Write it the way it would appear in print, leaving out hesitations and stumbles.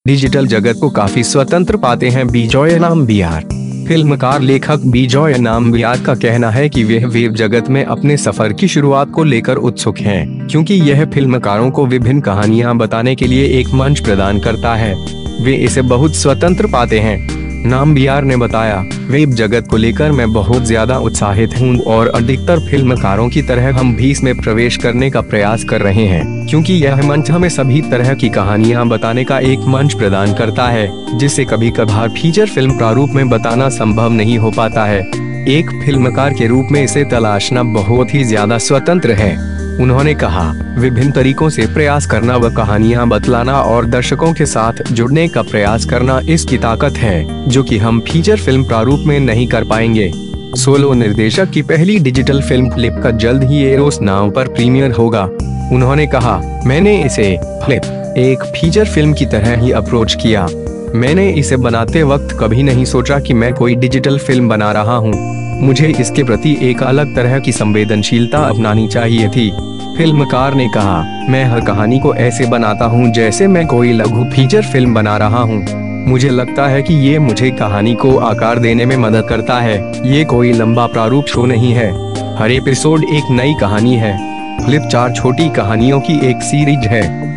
Digital जगत को काफी स्वतंत्र पाते हैं बिजॉय नाम्बियार। फिल्मकार लेखक बिजॉय नाम्बियार का कहना है कि वे वेब जगत में अपने सफर की शुरुआत को लेकर उत्सुक हैं, क्योंकि यह फिल्मकारों को विभिन्न कहानियां बताने के लिए एक मंच प्रदान करता है। वे इसे बहुत स्वतंत्र पाते हैं। नाम्बियार ने बताया, वेब जगत को लेकर मैं बहुत ज्यादा उत्साहित हूँ और अधिकतर फिल्मकारों की तरह हम भी इसमें प्रवेश करने का प्रयास कर रहे हैं, क्योंकि यह मंच हमें सभी तरह की कहानियाँ बताने का एक मंच प्रदान करता है, जिसे कभी कभार फीचर फिल्म प्रारूप में बताना संभव नहीं हो पाता है। एक फिल्मकार के रूप में इसे तलाशना बहुत ही ज्यादा स्वतंत्र है। उन्होंने कहा, विभिन्न तरीकों से प्रयास करना व कहानियां बतलाना और दर्शकों के साथ जुड़ने का प्रयास करना इसकी ताकत है, जो कि हम फीचर फिल्म प्रारूप में नहीं कर पाएंगे। सोलो निर्देशक की पहली डिजिटल फिल्म फ्लिप का जल्द ही एरोस नाउ पर प्रीमियर होगा। उन्होंने कहा, मैंने इसे फ्लिप एक फीचर फिल्म की तरह ही अप्रोच किया। मैंने इसे बनाते वक्त कभी नहीं सोचा कि मैं कोई डिजिटल फिल्म बना रहा हूँ। मुझे इसके प्रति एक अलग तरह की संवेदनशीलता अपनानी चाहिए थी। फिल्मकार ने कहा, मैं हर कहानी को ऐसे बनाता हूँ जैसे मैं कोई लघु फीचर फिल्म बना रहा हूँ। मुझे लगता है कि ये मुझे कहानी को आकार देने में मदद करता है। ये कोई लंबा प्रारूप शो नहीं है। हर एपिसोड एक नई कहानी है। फ्लिप 4 छोटी कहानियों की एक सीरीज है।